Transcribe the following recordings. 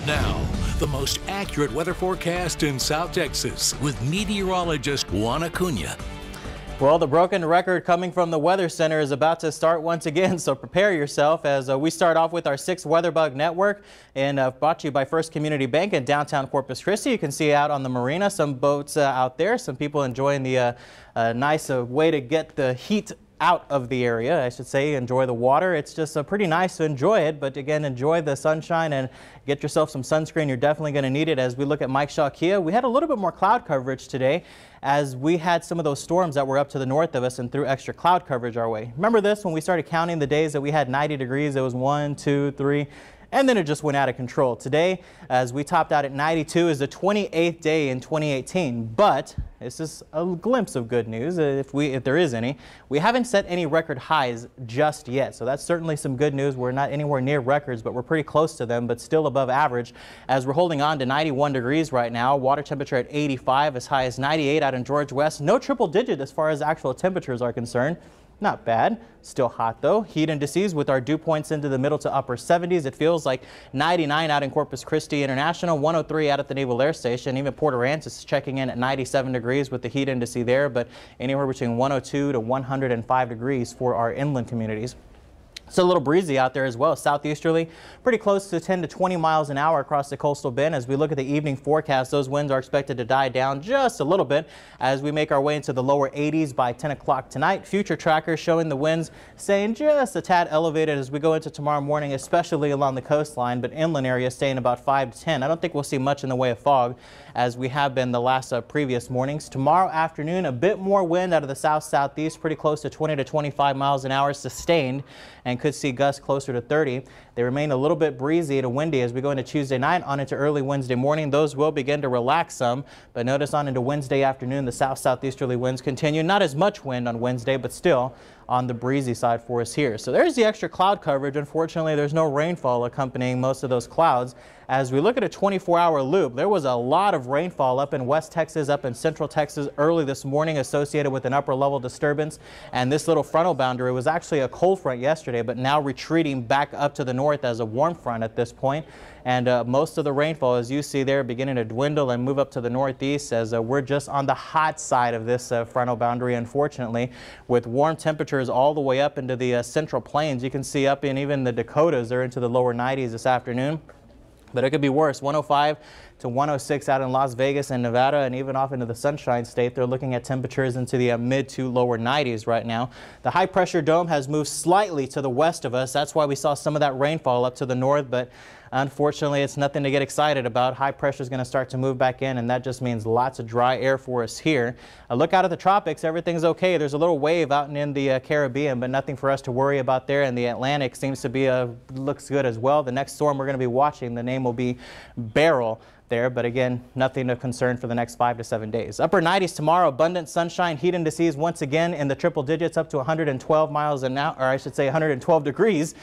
Now, the most accurate weather forecast in South Texas with meteorologist Juan Acuna. Well, the broken record coming from the Weather Center is about to start once again, so prepare yourself as we start off with our 6th WeatherBug Network, and brought to you by First Community Bank in downtown Corpus Christi. You can see out on the marina some boats out there, some people enjoying the nice way to get the heat out of the area, I should say. Enjoy the water. It's just pretty nice to enjoy it, but again, enjoy the sunshine and get yourself some sunscreen. You're definitely going to need it. As we look at Mike Shaw Kia, we had a little bit more cloud coverage today as we had some of those storms that were up to the north of us and threw extra cloud coverage our way. Remember this, when we started counting the days that we had 90 degrees, it was 1, 2, 3, and then it just went out of control. Today, as we topped out at 92, is the 28th day in 2018. But this is a glimpse of good news, if there is any. We haven't set any record highs just yet, so that's certainly some good news. We're not anywhere near records, but we're pretty close to them, but still above average, as we're holding on to 91 degrees right now. Water temperature at 85, as high as 98 out in George West. No triple digit as far as actual temperatures are concerned. Not bad. Still hot though. Heat indices with our dew points into the middle to upper 70s. It feels like 99 out in Corpus Christi International, 103 out at the Naval Air Station. Even Port Aransas is checking in at 97 degrees with the heat index there, but anywhere between 102 to 105 degrees for our inland communities. It's a little breezy out there as well, southeasterly, pretty close to 10 to 20 miles an hour across the coastal bend. As we look at the evening forecast, those winds are expected to die down just a little bit as we make our way into the lower 80s by 10 o'clock tonight. Future trackers showing the winds staying just a tad elevated as we go into tomorrow morning, especially along the coastline, but inland areas staying about 5 to 10. I don't think we'll see much in the way of fog as we have been the last previous mornings. Tomorrow afternoon, a bit more wind out of the south-southeast, pretty close to 20 to 25 miles an hour sustained, and could see gusts closer to 30. They remain a little bit breezy to windy as we go into Tuesday night on into early Wednesday morning. Those will begin to relax some, but notice on into Wednesday afternoon, the south-southeasterly winds continue. Not as much wind on Wednesday, but still on the breezy side for us here. So there's the extra cloud coverage. Unfortunately, there's no rainfall accompanying most of those clouds. As we look at a 24-hour loop, there was a lot of rainfall up in West Texas, up in Central Texas early this morning associated with an upper level disturbance. And this little frontal boundary was actually a cold front yesterday, but now retreating back up to the north as a warm front at this point. And most of the rainfall, as you see there, beginning to dwindle and move up to the northeast as we're just on the hot side of this frontal boundary, unfortunately, with warm temperatures all the way up into the central plains. You can see up in even the Dakotas, they're into the lower 90s this afternoon. But it could be worse. 105 to 106 out in Las Vegas and Nevada, and even off into the Sunshine State. They're looking at temperatures into the mid to lower 90s right now. The high pressure dome has moved slightly to the west of us. That's why we saw some of that rainfall up to the north, but unfortunately, it's nothing to get excited about. High pressure is going to start to move back in, and that just means lots of dry air for us here. Look out at the tropics. Everything's okay. There's a little wave out in the Caribbean, but nothing for us to worry about there. And the Atlantic seems to be looks good as well. The next storm we're going to be watching, the name will be Beryl there, but again, nothing of concern for the next 5 to 7 days. Upper 90s tomorrow, abundant sunshine, heat indices once again in the triple digits up to 112 miles an hour, or I should say 112 degrees.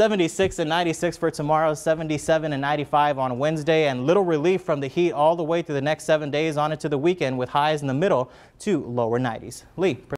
76 and 96 for tomorrow, 77 and 95 on Wednesday, and little relief from the heat all the way through the next 7 days on into the weekend with highs in the middle to lower 90s. Lee.